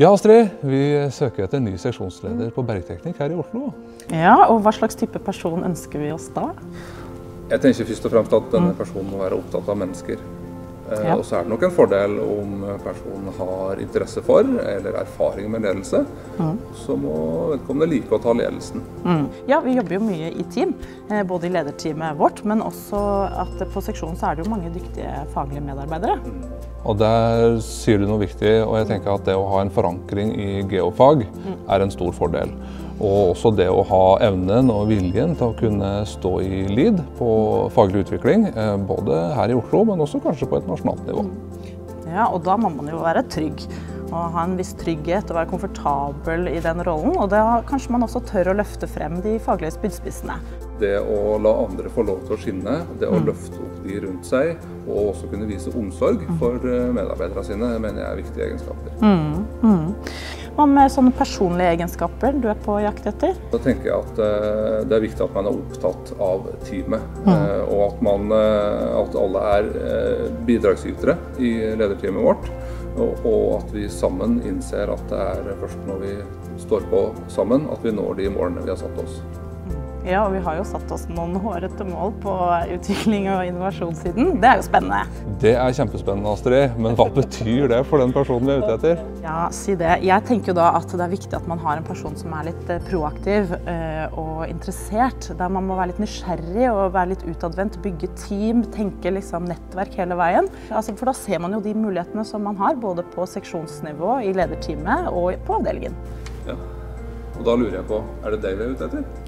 Ja, Astrid, vi søker etter en ny seksjonsleder på bergteknikk her i Oslo. Ja, og hva slags type person ønsker vi oss da? Jeg tenker først og fremst at denne personen må være opptatt av mennesker. Og så er det nok en fordel om personen har interesse for eller erfaring med ledelse, så må vedkommende like å ta ledelsen. Ja, vi jobber jo mye i team, både i lederteamet vårt, men også at på seksjonen så er det jo mange dyktige faglige medarbeidere. Og der sier du noe viktig, og jeg tenker at det å ha en forankring i geofag er en stor fordel. Og også det å ha evnen og viljen til å kunne stå i lead på faglig utvikling, både her i Oslo, men også kanskje på et nasjonalt nivå. Ja, og da må man jo være trygg, og ha en viss trygghet og være komfortabel i den rollen, og da kanskje man også tør å løfte frem de faglige spydspissene. Det å la andre få lov til å skinne, det å løfte opp de rundt seg, og også kunne vise omsorg for medarbeidere sine, mener jeg er viktige egenskaper. Hva med sånne personlige egenskaper du er på jakt etter? Da tenker jeg at det er viktig at man er opptatt av teamet, og at alle er bidragsytere i lederteamet vårt, og at vi sammen innser at det er først når vi står på sammen at vi når de målene vi har satt oss. Ja, og vi har jo satt oss noen hårete mål på utvikling og innovasjonssiden. Det er jo spennende. Det er kjempespennende, Astrid. Men hva betyr det for den personen vi er ute etter? Ja, si det. Jeg tenker jo da at det er viktig at man har en person som er litt proaktiv og interessert. Der man må være litt nysgjerrig og være litt utadvendt, bygge team, tenke liksom nettverk hele veien. Altså, for da ser man jo de mulighetene som man har, både på seksjonsnivå, i lederteamet og på avdelingen. Ja, og da lurer jeg på, er det deg vi er ute etter?